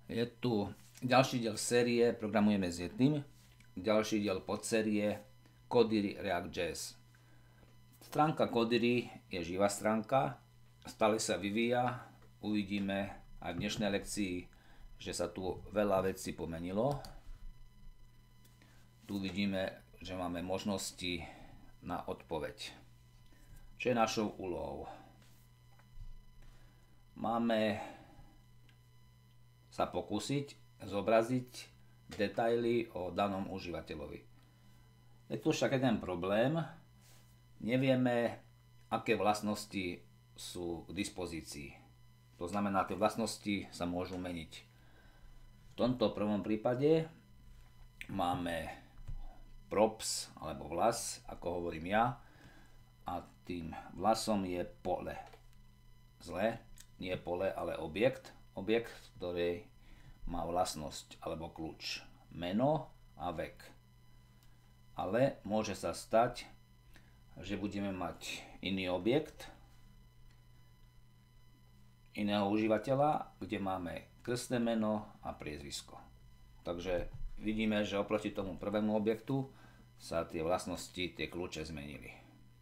Je tu ďalší diel série Programujeme s Yetnym, ďalší diel podsérie Codery React.js. Stránka Codery je živá stránka, stále sa vyvíja, uvidíme aj v dnešnej lekcii, že sa tu veľa vecí pomenilo. Tu vidíme, že máme možnosti na odpoveď. Čo je našou úlohou? Máme sa pokúsiť zobraziť detaily o danom užívateľovi. Je tu však jeden problém. Nevieme, aké vlastnosti sú k dispozícii. To znamená, tie vlastnosti sa môžu meniť. V tomto prvom prípade máme props alebo vlas, ako hovorím ja, a tým vlasom je pole. Zle, nie pole, ale objekt. Objekt, ktorý má vlastnosť alebo kľúč meno a vek. Ale môže sa stať, že budeme mať iný objekt iného užívateľa, kde máme krstné meno a priezvisko. Takže vidíme, že oproti tomu prvému objektu sa tie vlastnosti, tie kľúče zmenili.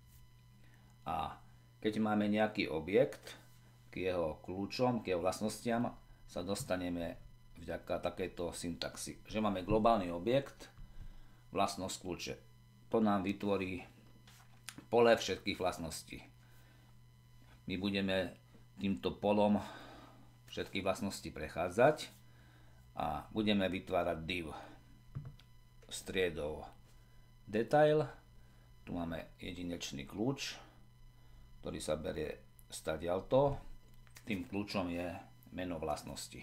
A keď máme nejaký objekt, k jeho kľúčom, k jeho vlastnostiam sa dostaneme vďaka takejto syntaxi, že máme globálny objekt, vlastnosť kľúče. To nám vytvorí pole všetkých vlastností. My budeme týmto polom všetkých vlastností prechádzať a budeme vytvárať div striedou detail. Tu máme jedinečný kľúč, ktorý sa berie stadiaľto. Tým kľúčom je meno vlastnosti.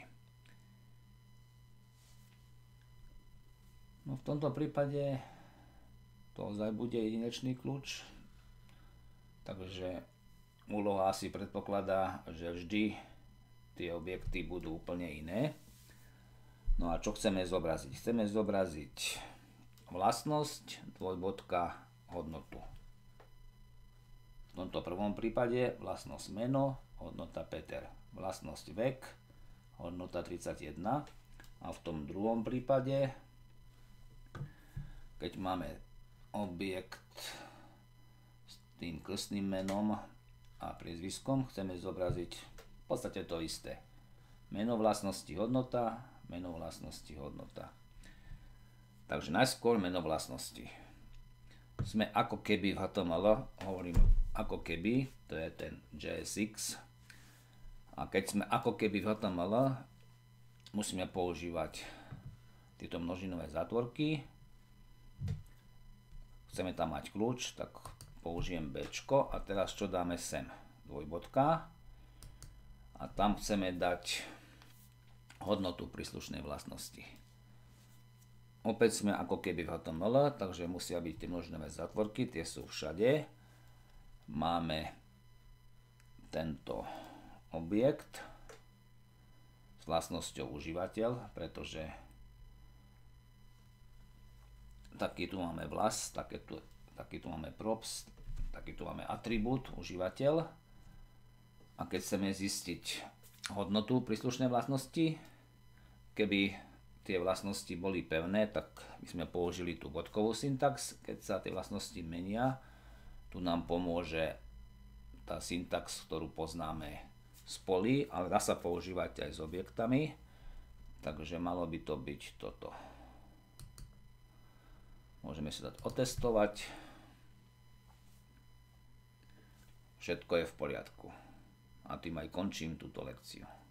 No v tomto prípade to ozaj bude jedinečný kľúč, takže úloha asi predpokladá, že vždy tie objekty budú úplne iné. No a čo chceme zobraziť? Chceme zobraziť vlastnosť, dvojbodka, hodnotu. V tomto prvom prípade vlastnosť meno, hodnota Peter, vlastnosť vek, hodnota 31. A v tom druhom prípade, keď máme objekt s tým krstným menom a priezviskom, chceme zobraziť v podstate to isté. Meno vlastnosti hodnota, meno vlastnosti hodnota. Takže najskôr meno vlastnosti. Sme ako keby v HTML, hovorím ako keby, to je ten JSX. A keď sme ako keby v HTML, musíme používať tieto množinové zátvorky. Chceme tam mať kľúč, tak použijem B. A teraz čo dáme sem? Dvojbodka. A tam chceme dať hodnotu príslušnej vlastnosti. Opäť sme ako keby v HTML, takže musia byť tie množinové zátvorky, tie sú všade. Máme tento objekt s vlastnosťou užívateľ, pretože taký tu máme vlas, taký tu máme props, taký tu máme atribút užívateľ. A keď chceme zistiť hodnotu príslušnej vlastnosti, keby tie vlastnosti boli pevné, tak my sme použili tú bodkovú syntax. Keď sa tie vlastnosti menia, tu nám pomôže tá syntax, ktorú poznáme z polí, ale dá sa používať aj s objektami, takže malo by to byť toto. Môžeme si dať otestovať. Všetko je v poriadku. A tým aj končím túto lekciu.